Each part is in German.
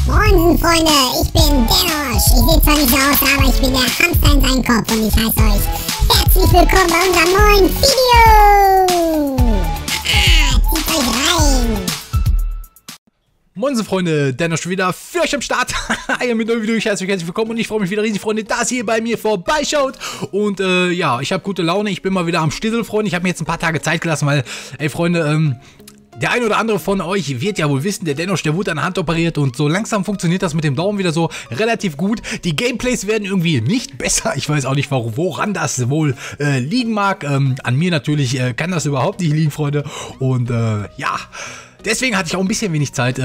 Freunde, ich bin Denosch. Ich sehe zwar nicht so aus, aber ich bin der Hamster in seinem Kopf und ich heiße euch herzlich willkommen bei unserem neuen Video. Zieht euch rein. Moin Freunde, Denosch wieder für euch am Start. Mit einem neuen Video, ich heiße euch herzlich willkommen und ich freue mich wieder riesig, Freunde, dass ihr bei mir vorbeischaut. Und ja, ich habe gute Laune, ich bin mal wieder am Stissel, Freunde. Ich habe mir jetzt ein paar Tage Zeit gelassen, weil, ey Freunde, der ein oder andere von euch wird ja wohl wissen, der Denosch, der wurde an der Hand operiert und so langsam funktioniert das mit dem Daumen wieder so relativ gut. Die Gameplays werden irgendwie nicht besser. Ich weiß auch nicht, woran das wohl liegen mag. An mir natürlich kann das überhaupt nicht liegen, Freunde. Und ja, deswegen hatte ich auch ein bisschen wenig Zeit,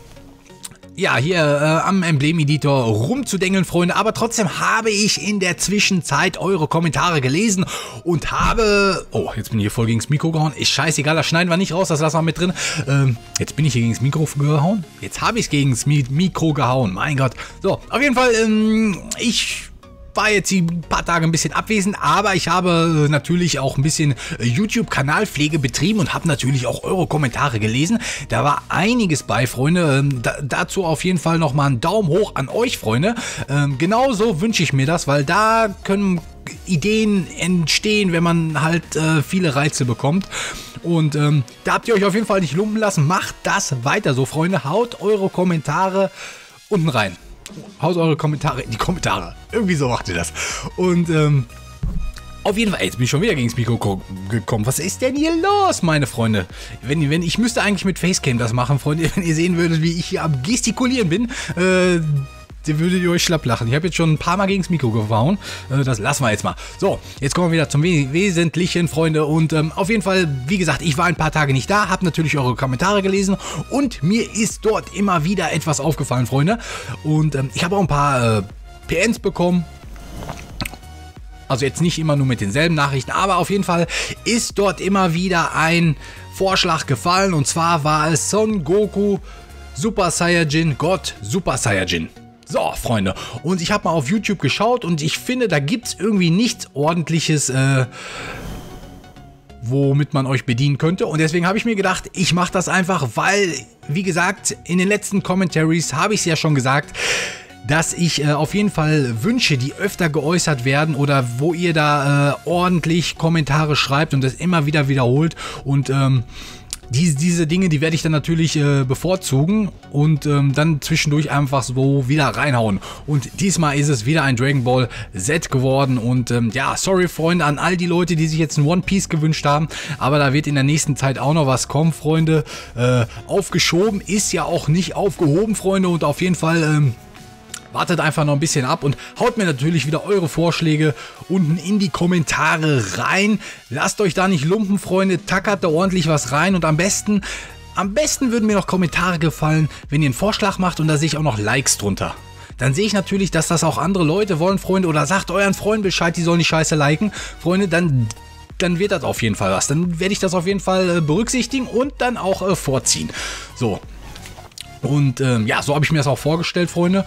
ja, hier am Emblem-Editor rumzudengeln, Freunde. Aber trotzdem habe ich in der Zwischenzeit eure Kommentare gelesen und habe... Oh, jetzt bin ich hier voll gegen das Mikro gehauen. Ist scheißegal, das schneiden wir nicht raus, das lassen wir mit drin. Jetzt bin ich hier gegen das Mikro gehauen. Jetzt habe ich es gegen das Mikro gehauen, mein Gott. So, auf jeden Fall, ich war jetzt ein paar Tage ein bisschen abwesend, aber ich habe natürlich auch ein bisschen YouTube-Kanalpflege betrieben und habe natürlich auch eure Kommentare gelesen. Da war einiges bei, Freunde. Dazu auf jeden Fall nochmal einen Daumen hoch an euch, Freunde. Genauso wünsche ich mir das, weil da können Ideen entstehen, wenn man halt viele Reize bekommt. Und da habt ihr euch auf jeden Fall nicht lumpen lassen. Macht das weiter so, Freunde. Haut eure Kommentare unten rein. Haut eure Kommentare in die Kommentare. Irgendwie so macht ihr das. Und auf jeden Fall, jetzt bin ich schon wieder gegen das Mikro gekommen. Was ist denn hier los, meine Freunde? Ich müsste eigentlich mit Facecam das machen, Freunde. Wenn ihr sehen würdet, wie ich hier am Gestikulieren bin, würdet ihr euch schlapp lachen. Ich habe jetzt schon ein paar Mal gegen das Mikro gehauen. Das lassen wir jetzt mal. So, jetzt kommen wir wieder zum Wesentlichen, Freunde. Und auf jeden Fall, wie gesagt, ich war ein paar Tage nicht da, habe natürlich eure Kommentare gelesen und mir ist dort immer wieder etwas aufgefallen, Freunde. Und ich habe auch ein paar PNs bekommen. Also jetzt nicht immer nur mit denselben Nachrichten, aber auf jeden Fall ist dort immer wieder ein Vorschlag gefallen. Und zwar war es Son Goku Super Saiyajin, Gott Super Saiyajin. So, Freunde, und ich habe mal auf YouTube geschaut und ich finde, da gibt es irgendwie nichts Ordentliches, womit man euch bedienen könnte. Und deswegen habe ich mir gedacht, ich mache das einfach, weil, wie gesagt, in den letzten Commentaries habe ich es ja schon gesagt, dass ich auf jeden Fall Wünsche, die öfter geäußert werden oder wo ihr da ordentlich Kommentare schreibt und das immer wieder wiederholt und diese Dinge, die werde ich dann natürlich bevorzugen und dann zwischendurch einfach so wieder reinhauen. Und diesmal ist es wieder ein Dragon Ball Z geworden und ja, sorry Freunde an all die Leute, die sich jetzt ein One Piece gewünscht haben, aber da wird in der nächsten Zeit auch noch was kommen, Freunde. Aufgeschoben ist ja auch nicht aufgehoben, Freunde, und auf jeden Fall... wartet einfach noch ein bisschen ab und haut mir natürlich wieder eure Vorschläge unten in die Kommentare rein. Lasst euch da nicht lumpen, Freunde. Tackert da ordentlich was rein und am besten würden mir noch Kommentare gefallen, wenn ihr einen Vorschlag macht und da sehe ich auch noch Likes drunter. Dann sehe ich natürlich, dass das auch andere Leute wollen, Freunde, oder sagt euren Freunden Bescheid, die sollen die Scheiße liken. Freunde, dann wird das auf jeden Fall was. Dann werde ich das auf jeden Fall berücksichtigen und dann auch vorziehen. So. Und ja, so habe ich mir das auch vorgestellt, Freunde.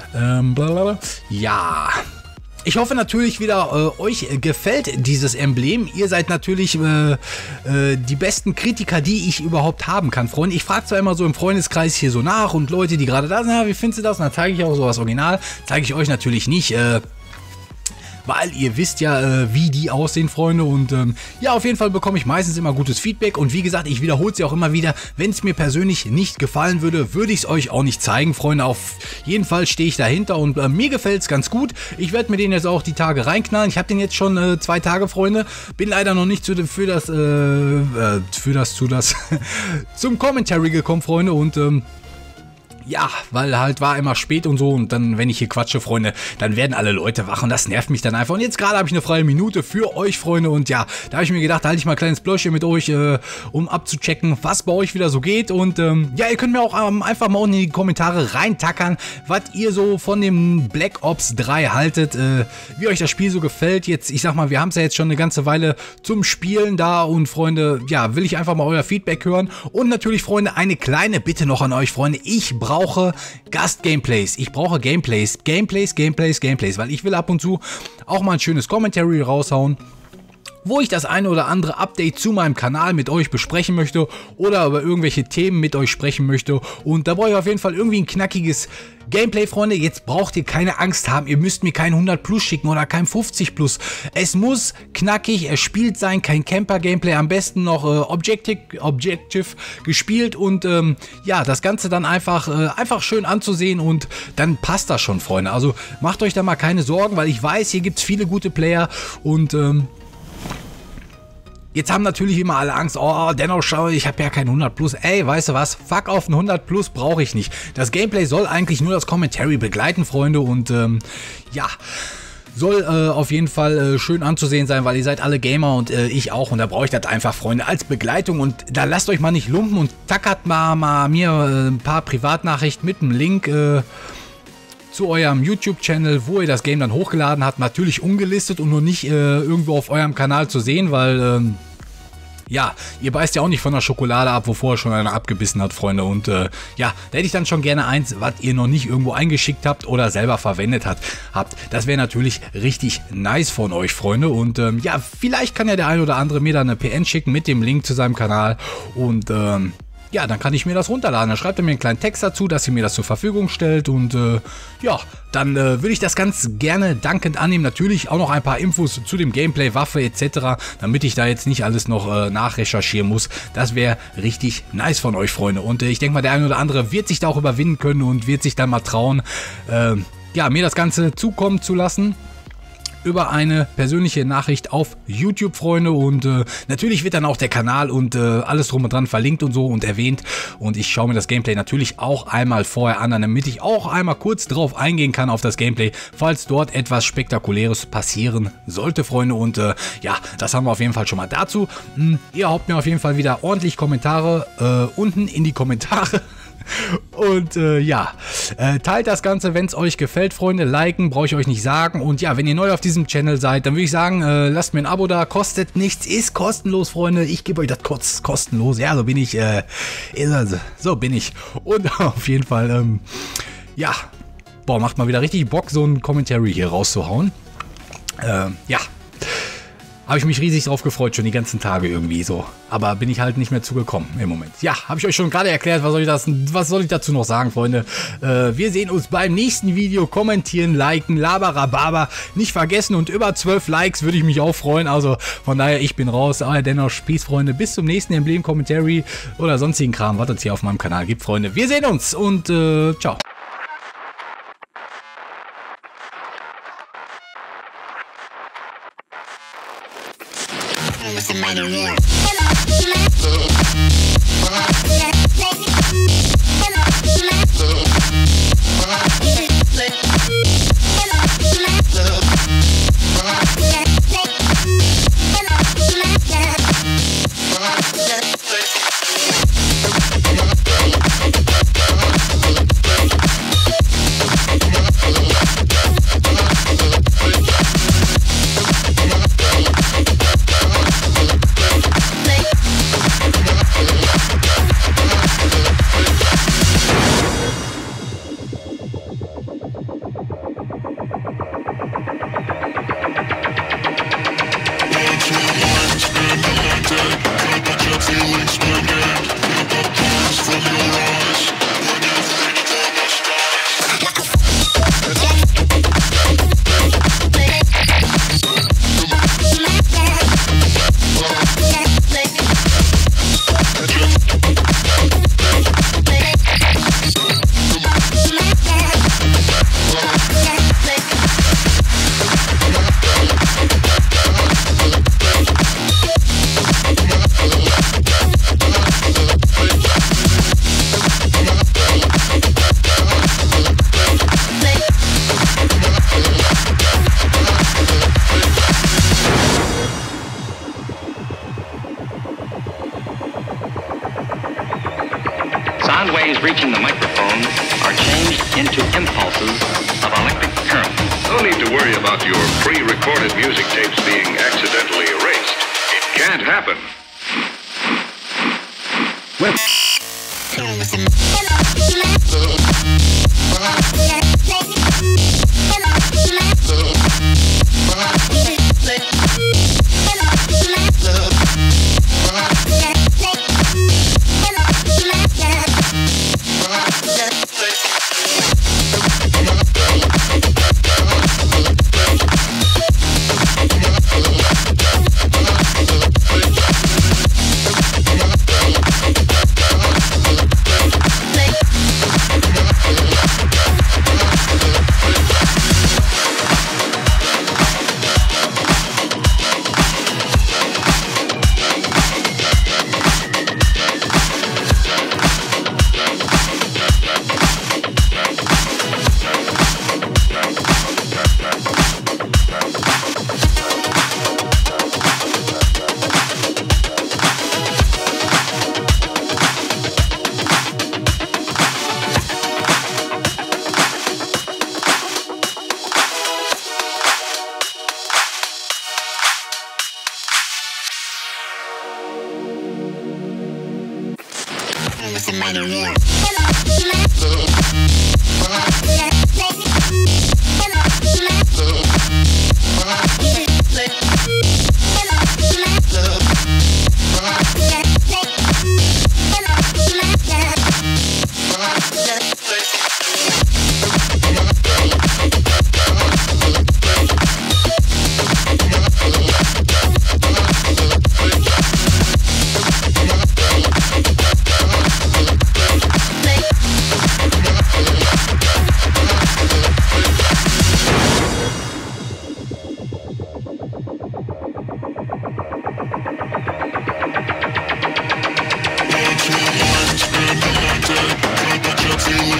Ja, ich hoffe natürlich wieder, euch gefällt dieses Emblem. Ihr seid natürlich die besten Kritiker, die ich überhaupt haben kann, Freunde. Ich frage zwar immer so im Freundeskreis hier so nach und Leute, die gerade da sind, ja, wie findest du das? Und dann zeige ich auch so das Original. Zeige ich euch natürlich nicht, weil ihr wisst ja, wie die aussehen, Freunde. Und ja, auf jeden Fall bekomme ich meistens immer gutes Feedback. Und wie gesagt, ich wiederhole es ja auch immer wieder. Wenn es mir persönlich nicht gefallen würde, würde ich es euch auch nicht zeigen, Freunde. Auf jeden Fall stehe ich dahinter und mir gefällt es ganz gut. Ich werde mir den jetzt auch die Tage reinknallen. Ich habe den jetzt schon 2 Tage, Freunde. Bin leider noch nicht zum Commentary gekommen, Freunde. Und ja, weil halt war immer spät und so und dann, wenn ich hier quatsche, Freunde, dann werden alle Leute wach und das nervt mich dann einfach. Und jetzt gerade habe ich eine freie Minute für euch, Freunde, und ja, da habe ich mir gedacht, da halte ich mal ein kleines Blöschchen mit euch, um abzuchecken, was bei euch wieder so geht. Und ja, ihr könnt mir auch einfach mal unten in die Kommentare reintackern, was ihr so von dem Black Ops 3 haltet, wie euch das Spiel so gefällt. Jetzt, ich sag mal, wir haben es ja jetzt schon eine ganze Weile zum Spielen da und, Freunde, ja, will ich einfach mal euer Feedback hören. Und natürlich, Freunde, eine kleine Bitte noch an euch, Freunde, ich brauche Gast-Gameplays. Ich brauche Gameplays, weil ich will ab und zu auch mal ein schönes Commentary raushauen. wo ich das eine oder andere Update zu meinem Kanal mit euch besprechen möchte oder über irgendwelche Themen mit euch sprechen möchte. Und da brauche ich auf jeden Fall irgendwie ein knackiges Gameplay, Freunde. Jetzt braucht ihr keine Angst haben, ihr müsst mir kein 100 Plus schicken oder kein 50 Plus. Es muss knackig erspielt sein, kein Camper-Gameplay, am besten noch Objective gespielt und ja, das Ganze dann einfach schön anzusehen und dann passt das schon, Freunde. Also macht euch da mal keine Sorgen, weil ich weiß, hier gibt es viele gute Player und jetzt haben natürlich immer alle Angst, oh, dennoch schau, ich habe ja kein 100 Plus. Ey, weißt du was? Fuck auf ein 100 Plus brauche ich nicht. Das Gameplay soll eigentlich nur das Commentary begleiten, Freunde. Und ja, soll auf jeden Fall schön anzusehen sein, weil ihr seid alle Gamer und ich auch. Und da brauche ich das einfach, Freunde, als Begleitung. Und da lasst euch mal nicht lumpen und tackert mal mir ein paar Privatnachrichten mit einem Link zu eurem YouTube-Channel, wo ihr das Game dann hochgeladen habt, natürlich ungelistet und nur nicht irgendwo auf eurem Kanal zu sehen, weil, ja, ihr beißt ja auch nicht von der Schokolade ab, wo vorher schon einer abgebissen hat, Freunde. Und ja, da hätte ich dann schon gerne eins, was ihr noch nicht irgendwo eingeschickt habt oder selber verwendet habt. Das wäre natürlich richtig nice von euch, Freunde. Und ja, vielleicht kann ja der ein oder andere mir dann eine PN schicken mit dem Link zu seinem Kanal und ja, dann kann ich mir das runterladen. Dann schreibt er mir einen kleinen Text dazu, dass ihr mir das zur Verfügung stellt. Und ja, dann würde ich das ganz gerne dankend annehmen. Natürlich auch noch ein paar Infos zu dem Gameplay, Waffe etc., damit ich da jetzt nicht alles noch nachrecherchieren muss. Das wäre richtig nice von euch, Freunde. Und ich denke mal, der eine oder andere wird sich da auch überwinden können und wird sich dann mal trauen, ja, mir das Ganze zukommen zu lassen. Über eine persönliche Nachricht auf YouTube, Freunde, und natürlich wird dann auch der Kanal und alles drum und dran verlinkt und so und erwähnt und ich schaue mir das Gameplay natürlich auch einmal vorher an, damit ich auch einmal kurz drauf eingehen kann auf das Gameplay, falls dort etwas Spektakuläres passieren sollte, Freunde, und ja, das haben wir auf jeden Fall schon mal dazu. Ihr haut mir auf jeden Fall wieder ordentlich Kommentare unten in die Kommentare. Und ja, teilt das Ganze, wenn es euch gefällt, Freunde. Liken brauche ich euch nicht sagen. Und ja, wenn ihr neu auf diesem Channel seid, dann würde ich sagen, lasst mir ein Abo da. Kostet nichts, ist kostenlos, Freunde. Ich gebe euch das kurz kostenlos. Ja, so bin ich. So bin ich. Und auf jeden Fall, ja, boah, macht mal wieder richtig Bock, so ein Commentary hier rauszuhauen. Ja. Habe ich mich riesig drauf gefreut, schon die ganzen Tage irgendwie so. Aber bin ich halt nicht mehr zugekommen im Moment. Ja, habe ich euch schon gerade erklärt, was soll ich dazu noch sagen, Freunde? Wir sehen uns beim nächsten Video. Kommentieren, liken, laberababa. Nicht vergessen und über 12 Likes würde ich mich auch freuen. Also von daher, ich bin raus. Aber dennoch, Peace, Freunde. Bis zum nächsten Emblem-Commentary oder sonstigen Kram, was es hier auf meinem Kanal gibt, Freunde. Wir sehen uns und ciao. It's a mighty roar. Sound waves reaching the microphone are changed into impulses of electric current. No need to worry about your pre-recorded music tapes being accidentally erased. It can't happen. Well,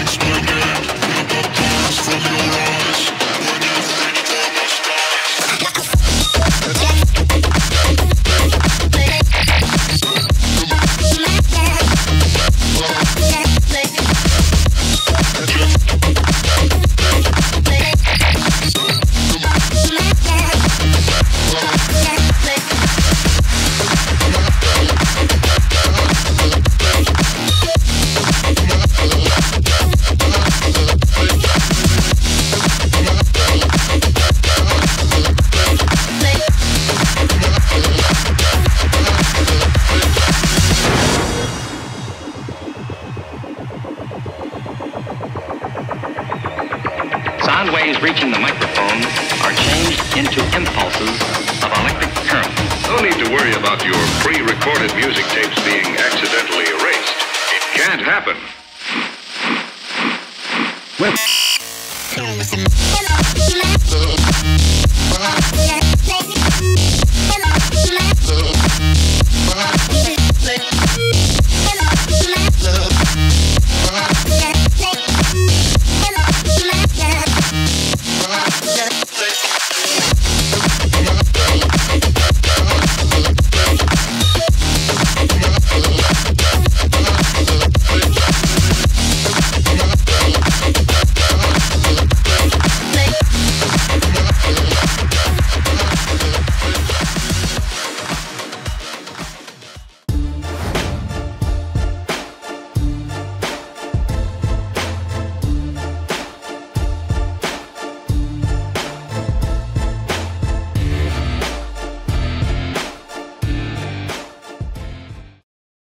Sound waves reaching the microphone are changed into impulses of electric current. No need to worry about your pre-recorded music tapes being accidentally erased. It can't happen. Well,